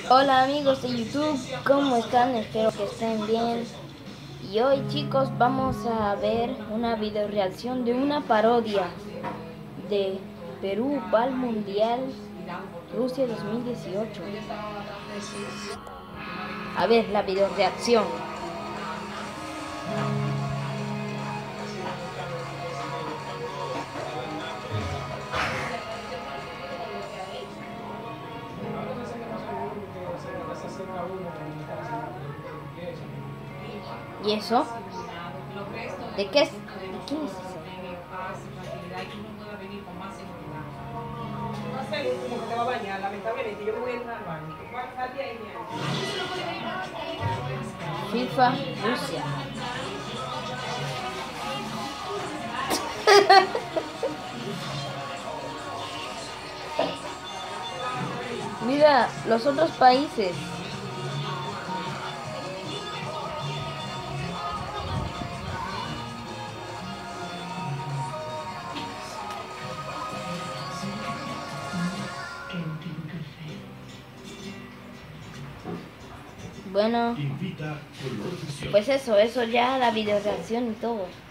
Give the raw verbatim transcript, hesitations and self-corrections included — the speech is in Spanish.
Hola amigos de YouTube, ¿cómo están? Espero que estén bien. Y hoy chicos vamos a ver una video reacción de una parodia de Perú va al Mundial Rusia dos mil dieciocho. A ver la video reacción. ¿Y eso? ¿De qué es? ¿De quién es eso? No sé, como que te va a bañar, lamentablemente. Yo me voy a entrar al baño. Salte ahí, FIFA Rusia. Mira los otros países. Bueno, pues eso, eso ya la video reacción y todo.